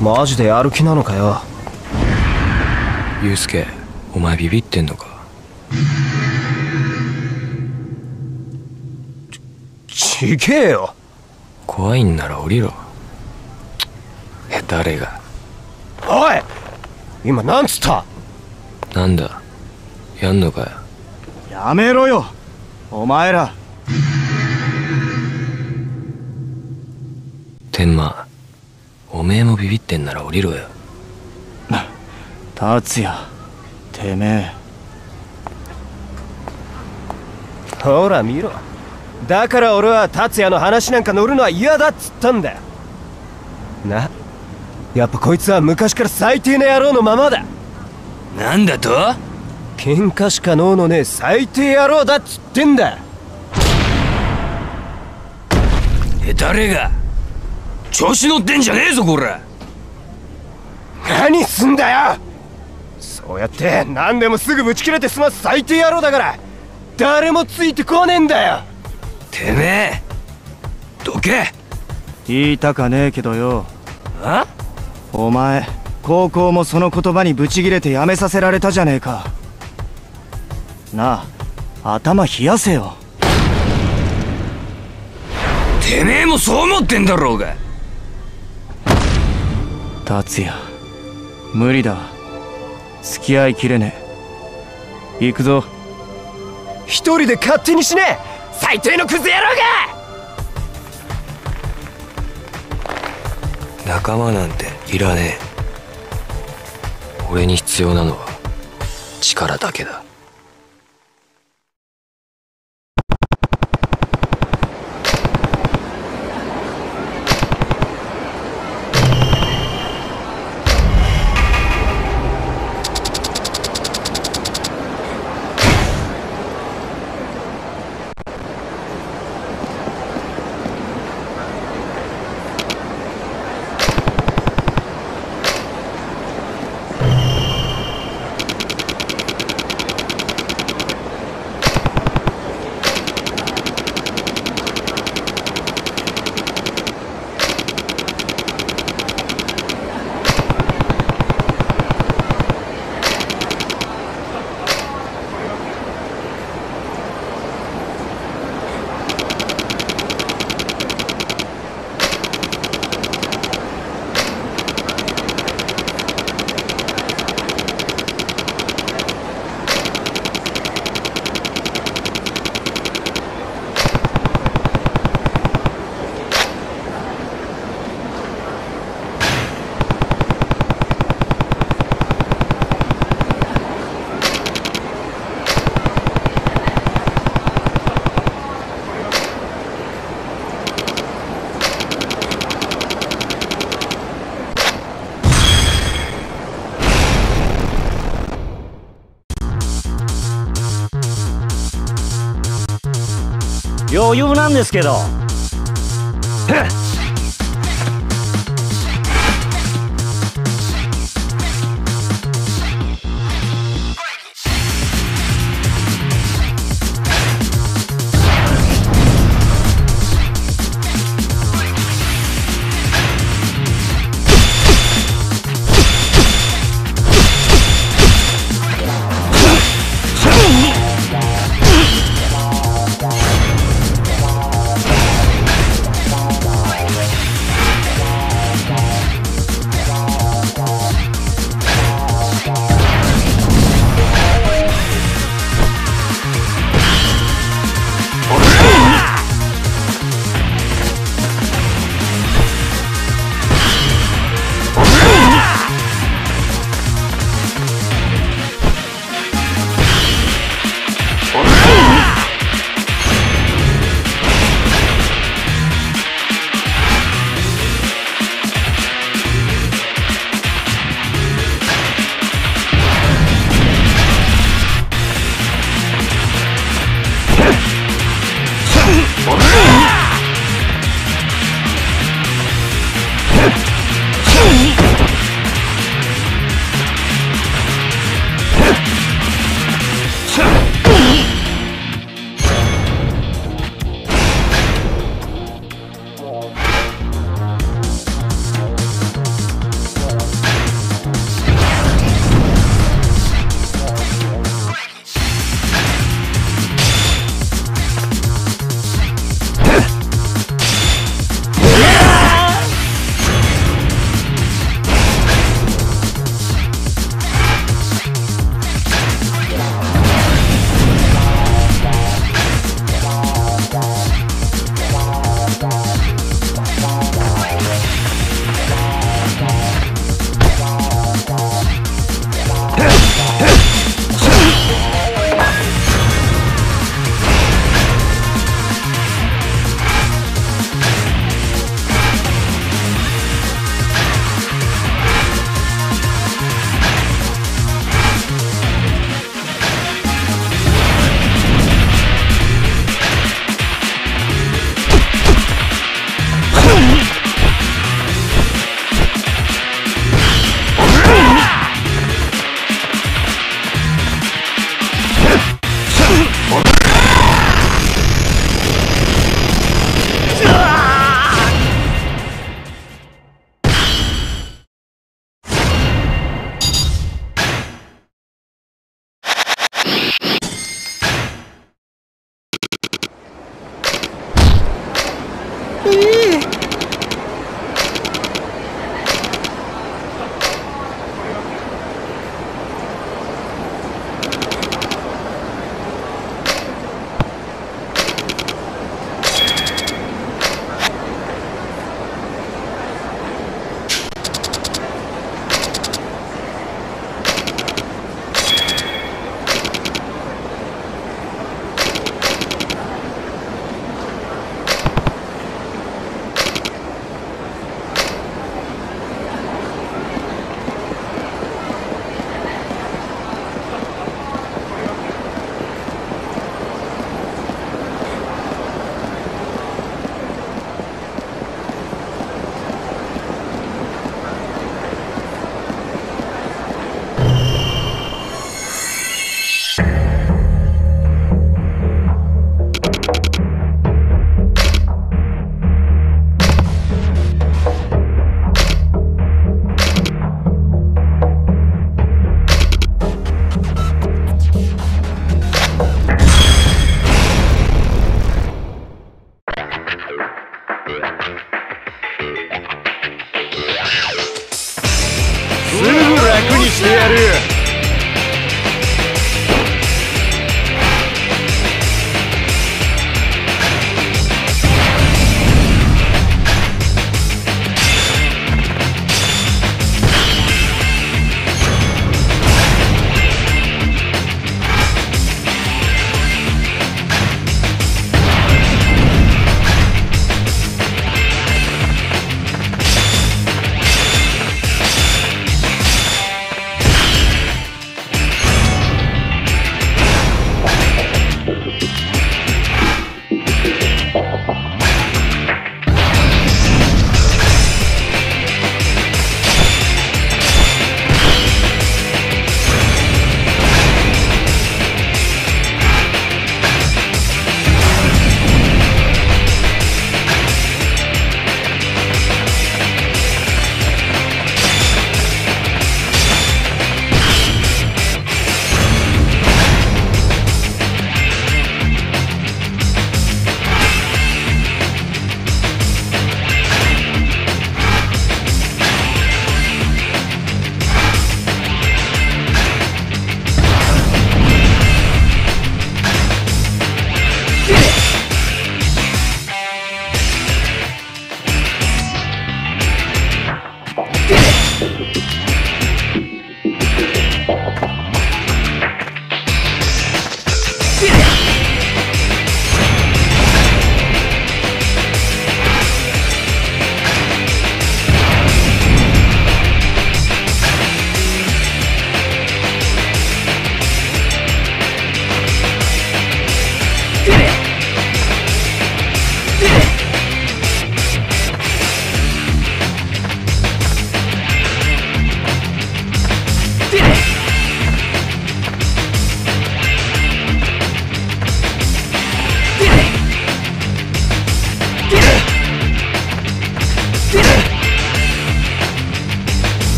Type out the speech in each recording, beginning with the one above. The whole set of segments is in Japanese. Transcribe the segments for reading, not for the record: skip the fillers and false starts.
マジでやる気なのかよ。 ユウスケ、お前ビビってんのか？ ちげえよ。 怖いんなら降りろ。誰が？ おい、今なんつった？ なんだ、やんのかよ。 やめろよお前ら。 天馬、おめえもビビってんなら降りろよ。 達也、てめえ。 ほら見ろ。だから俺は達也の話なんか乗るのは嫌だっつったんだよな。やっぱこいつは昔から最低な野郎のままだ。 なんだと？ 喧嘩しか能のねえ最低野郎だっつってんだ。 誰が？調子乗ってんじゃねえぞこら。 何すんだよ。そうやって何でもすぐぶち切れて済ます最低野郎だから誰もついてこねえんだよ。 てめえどけ。 言いたかねえけどよ。 あ？ お前高校もその言葉にブチギレてやめさせられたじゃねえか。なあ、頭冷やせよ。 てめえもそう思ってんだろうが。 達也、無理だ。付き合いきれねえ。行くぞ。 一人で勝手にしねえ最低のクズ野郎が。 仲間なんていらねえ。俺に必要なのは力だけだ。 余裕なんですけど。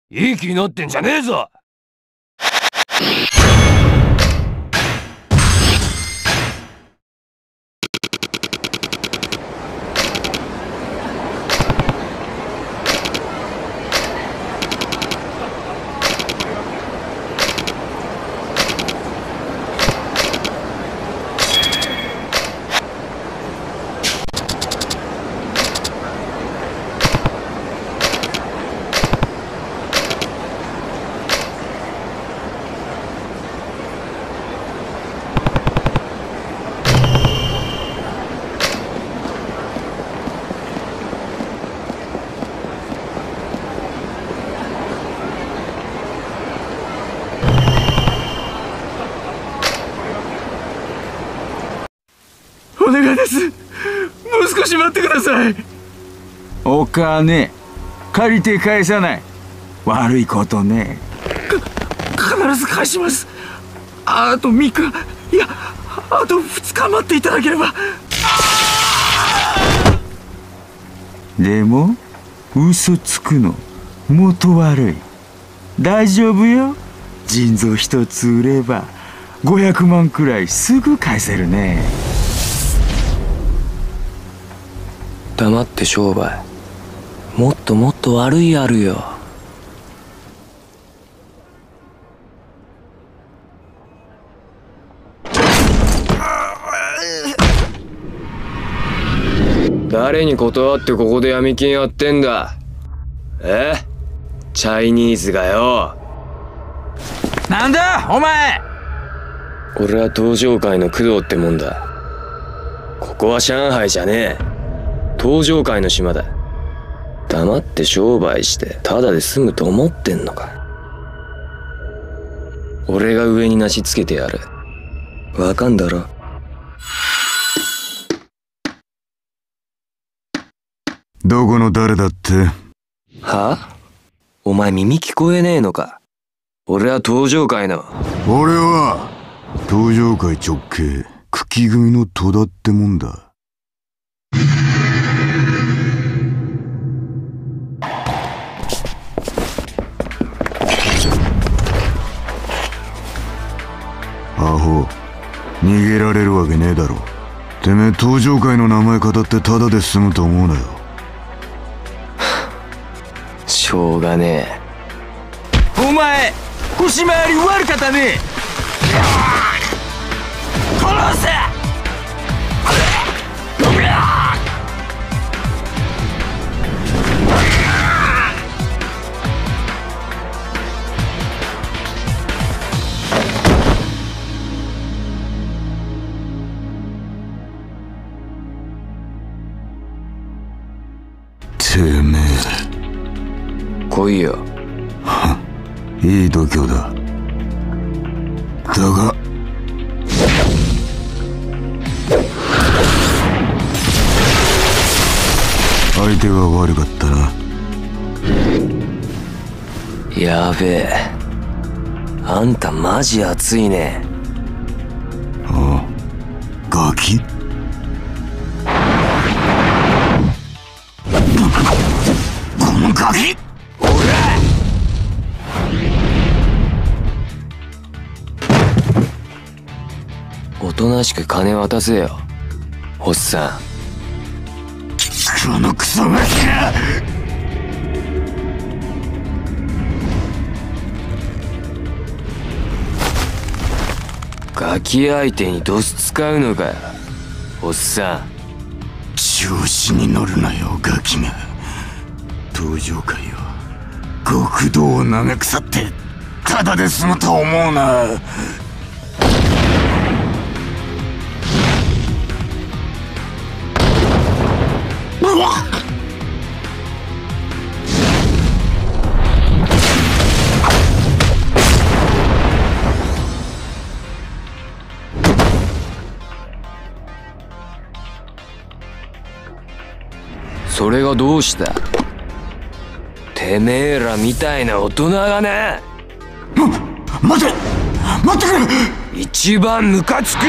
いい気になってんじゃねえぞ。 お願いです。もう少し待ってください。 お金借りて返さない。悪いことね。 必ず返します。あと3日、いや、あと2日待っていただければ。 でも嘘つくの元悪い。大丈夫よ。腎臓一つ売れば500万くらいすぐ返せるね。 黙って商売。もっともっと悪いあるよ。誰に断ってここで闇金やってんだ。チャイニーズがよ。 なんだお前。 俺は東上界の工藤ってもんだ。ここは上海じゃねえ。東上界の島だ。黙って商売してタダで済むと思ってんのか。俺が上になしつけてやる。わかんだろ。 どこの誰だって？ は？お前耳聞こえねえのか。俺は東上界の。 俺は東上界直系久喜組の戸田ってもんだ。アホ、逃げられるわけねえだろ。てめえ東上界の名前語ってタダで済むと思うなよ。 しょうがねお前腰回り悪かったね。殺せ。 てめえ来いよ。 いい度胸だ。だが相手が悪かったな。 やべえ、あんたマジ熱いね。 ああ、ガキ？このガキ！ おとなしく金渡せよ、おっさん。 このクソガキが！ ガキ相手にドス使うのかよ、おっさん。 調子に乗るなよ、ガキが。東上界よ、極道を投げ腐ってただで済むと思うな。 それがどうした？てめえらみたいな大人がね。 待てくれ。 一番ムカつくんだよ。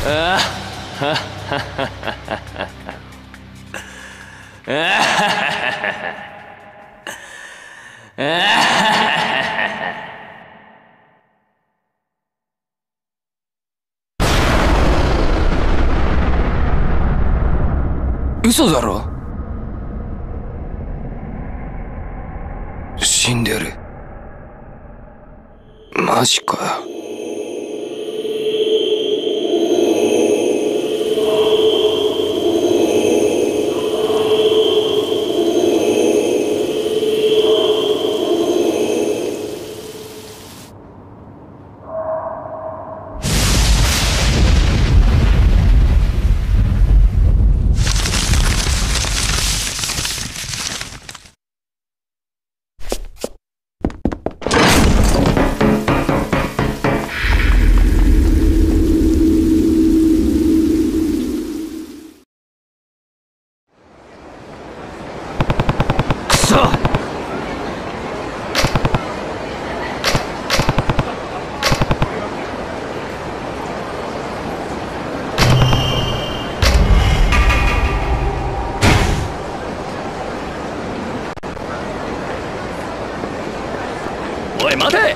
嘘だろ。死んでる。マジかよ。 おい待て。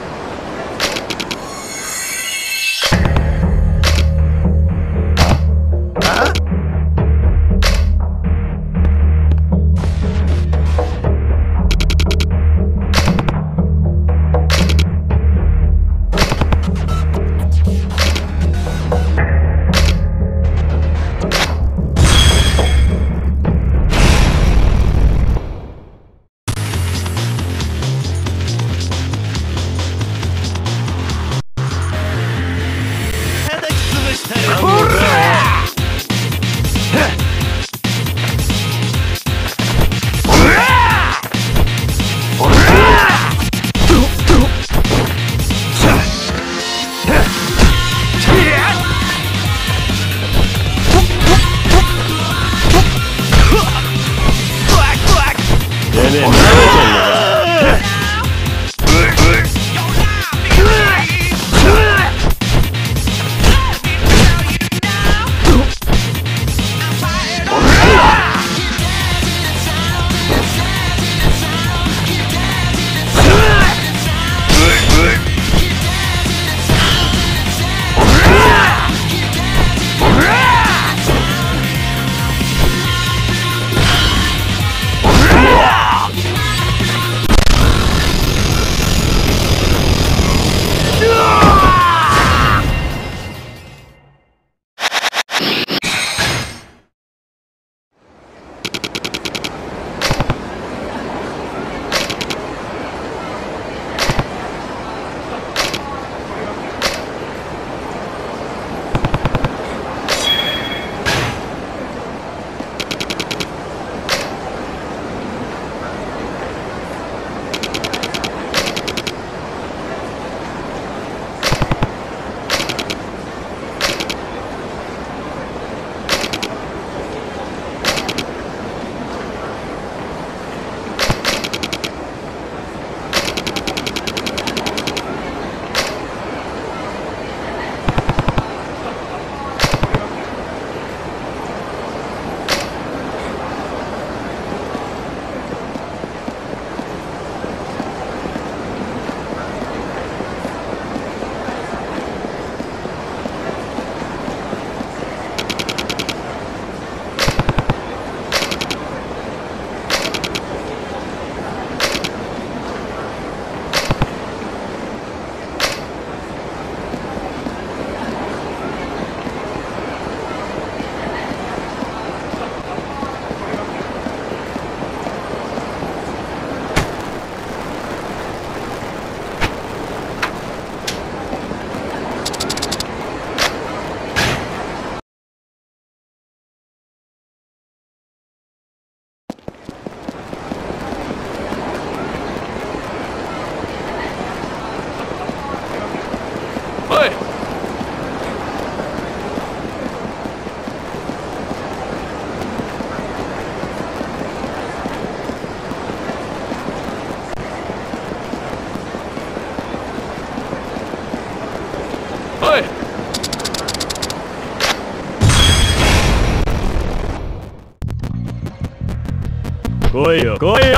来いよ来いよ。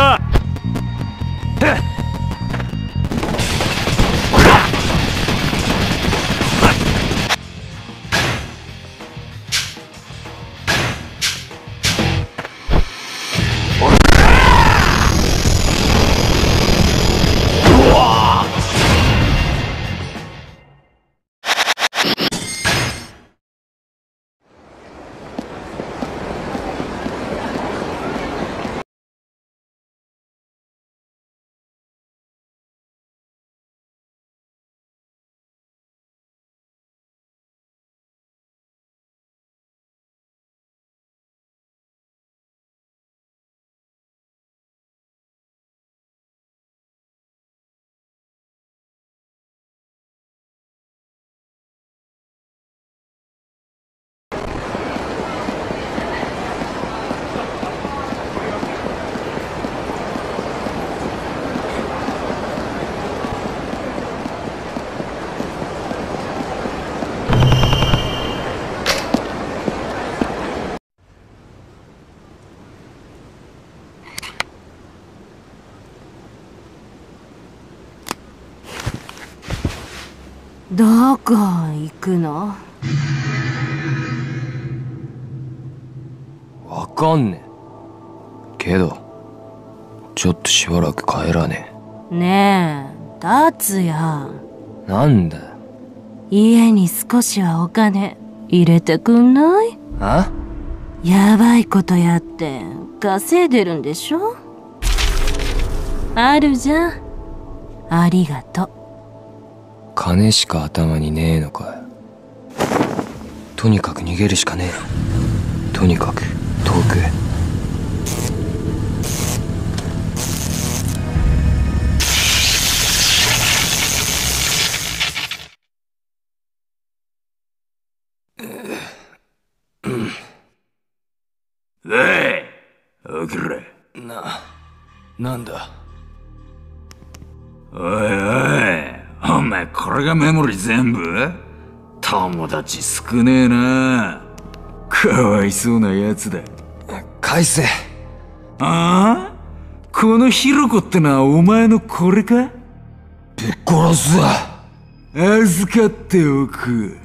どこ行くの？ わかんねえけどちょっとしばらく帰らねねえ達也、 え。なんだよ。 家に少しはお金入れてくんない？ あ？ やばいことやって稼いでるんでしょ？あるじゃん。ありがとう。 金しか頭にねえのかよ。とにかく逃げるしかねえ。とにかく遠くへ。 おい、起きろ。 なんだ。 おいおい、お前これがメモリ全部？友達少ねえな。かわいそうなやつだ。 返せ。 ああ？このヒロコってのはお前のこれか？ ぶっ殺すわ。 預かっておく。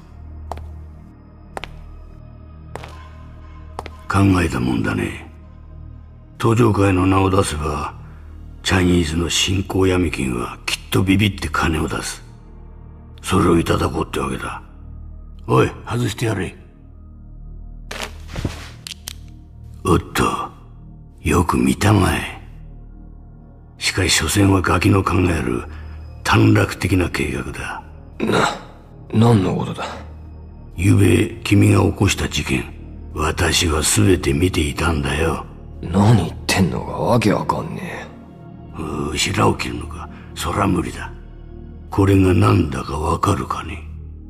考えたもんだね。登場会の名を出せばチャイニーズの新興闇金はきっとビビって金を出す。それをいただこうってわけだ。おい、外してやれ。おっと、よく見たまえ。しかし所詮はガキの考える短絡的な計画だ。 何のことだ。 ゆうべ君が起こした事件、私は全て見ていたんだよ。 何言ってんのかわけわかんねえ。白を切るのか。そら無理だ。これが何だかわかるかね。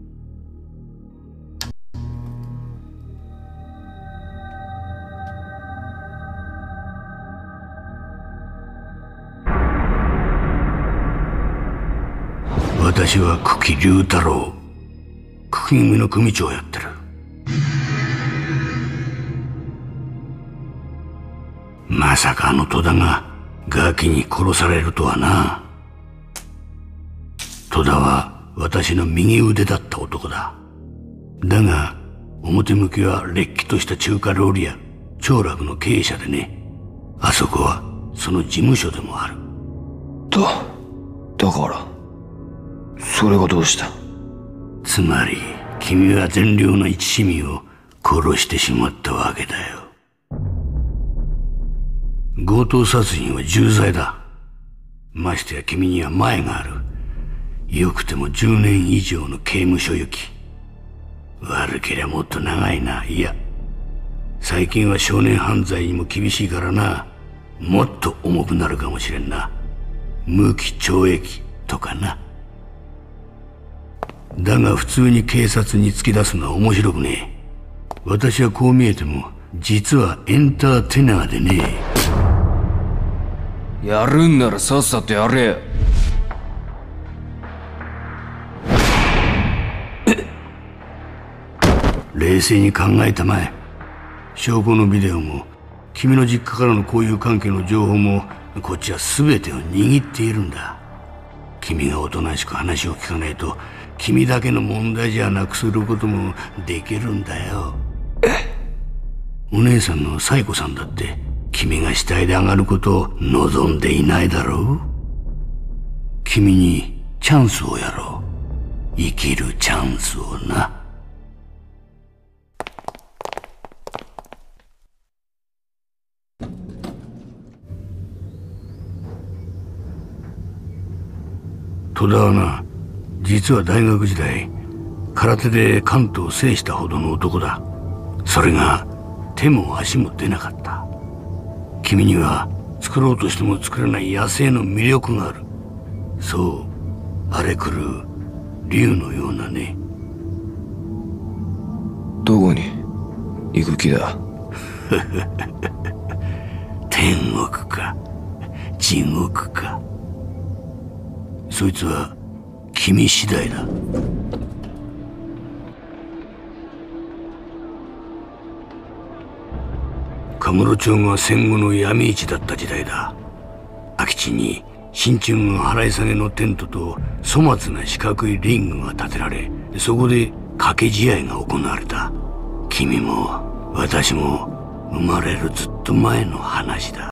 私は久喜龍太郎、久喜組の組長をやってる。まさかあの戸田がガキに殺されるとはな。戸田は私の右腕だった男だ。だが表向きはれっきとした中華料理屋長楽の経営者でね。あそこはその事務所でもある。 だからそれがどうした。 つまり君は善良な一市民を殺してしまったわけだよ。強盗殺人は重罪だ。ましてや君には前がある。よくても10年以上の刑務所行き。悪けりゃもっと長いな。いや、最近は少年犯罪にも厳しいからな。もっと重くなるかもしれんな。無期懲役とかな。だが普通に警察に突き出すのは面白くねえ。私はこう見えても実はエンターテイナーでね。 やるんならさっさとやれよ。 冷静に考えたまえ。証拠のビデオも君の実家からの交友関係の情報もこっちは全てを握っているんだ。君がおとなしく話を聞かないと君だけの問題じゃなくすることもできるんだよ。お姉さんのサイコさんだって君が死体で上がることを望んでいないだろう。君にチャンスをやろう。生きるチャンスをな。戸田はな、実は大学時代空手で関東を制したほどの男だ。それが手も足も出なかった。君には作ろうとしても作れない野生の魅力がある。そう、荒れ狂う竜のようなね。 どこに行く気だ？ 天国か地獄か、そいつは君次第だ。カムロ町が戦後の闇市だった時代だ。空き地に進駐軍払い下げのテントと粗末な四角いリングが建てられ、そこで掛け試合が行われた。君も私も生まれるずっと前の話だ。